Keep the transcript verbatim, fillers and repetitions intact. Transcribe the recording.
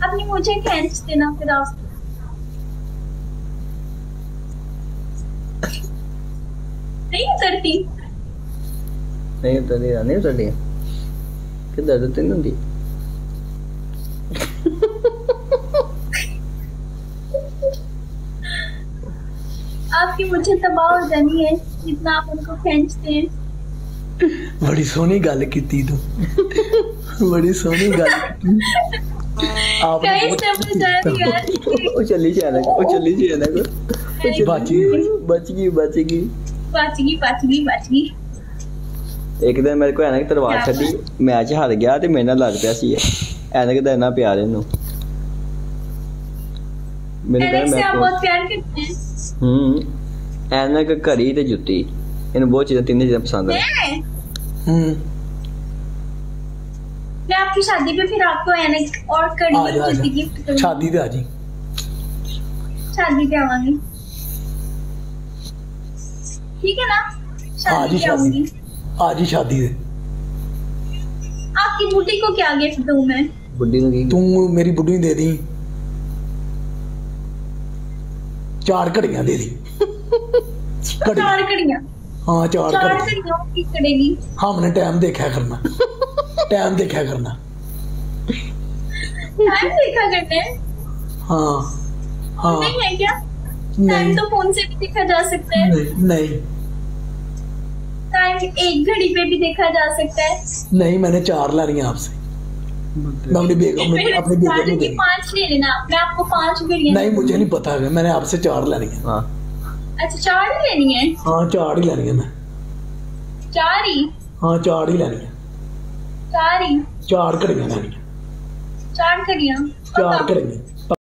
अपनी मुझे खींच देना फिर आप। नहीं उतरती नहीं उतरती नहीं उतरती कि दर्द तो नहीं होती। आपकी मुझे तबाह हो जानी है जितना आप उनको खींचते हैं। बड़ी सोहनी गल की तू बड़ी सोहनी गल कहीं से बचा दिया। ओ चली जाना ओ चली जाना को बच गई बच गई बच गई बच गई बच गई बच गई। एक दिन मेरे को ऐनक तलवार छड़ी मैच हार गया ते मेरे नाल लड़ पिया सी ऐनक दा इन्ना प्यार इनू मेरे ऐनक से मैं आप बहुत प्यार करते हैं। हम्म ऐनक घड़ी ते जुत्ती इन बहुत चीजें तीन चीजें पसंद है। मैं हम्म मैं आपकी शादी पे फिर आपको ऐनक और कड़ी और जुत्ती गिफ्ट करूंगी। शादी पे आ जी शादी पे आवांगी ठीक है ना। हाँ जी शादी पे आऊंगी। आ जी शादी पे। आपकी बुटी को क्या गिफ्ट दूं मैं। बुड्ढी नु की तू मेरी बुढ़ी दे दी चार घड़ियां दे दी। घड़ी चार कड़ियां हाँ चार चार घड़ियां कड़ियां की कड़ेगी। हमने टाइम देखा करना टाइम देखा करना। टाइम देखा करते हैं। हाँ हाँ नहीं है क्या। नहीं टाइम तो फोन से भी देखा जा सकता है। नहीं नहीं टाइम एक घड़ी पे भी देखा जा सकता है। नहीं मैंने चार लानी है आपसे। मैं अपनी बेगम फिर अपनी बेगम चार को की देनी। पांच ले लेना। मैं आपको पांच घड़ियां नहीं मुझे नहीं पता है मैंने आपसे चार लानी है। हां अच्छा चार ही लेनी है। हाँ चार ही लानी है मैं। चार ही हाँ चार ही लानी है। चार ही चार घड़ियां लानी है चार घड़ियां चार घड़ियां